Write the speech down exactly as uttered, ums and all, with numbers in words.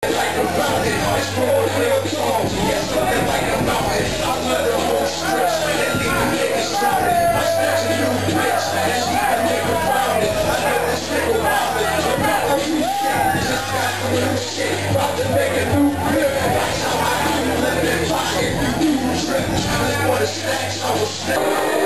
like a fountain, explore real songs. Yes, something like a mountain. I let the whole stretch and leave the niggas started. I snatch a new bitch and she can make a pounded. I know this nigga robbing. About to do shit, just got the new shit. About to make a new grip. That's how I do live in pocket. You do trip. I just wanna snatch, I will snatch.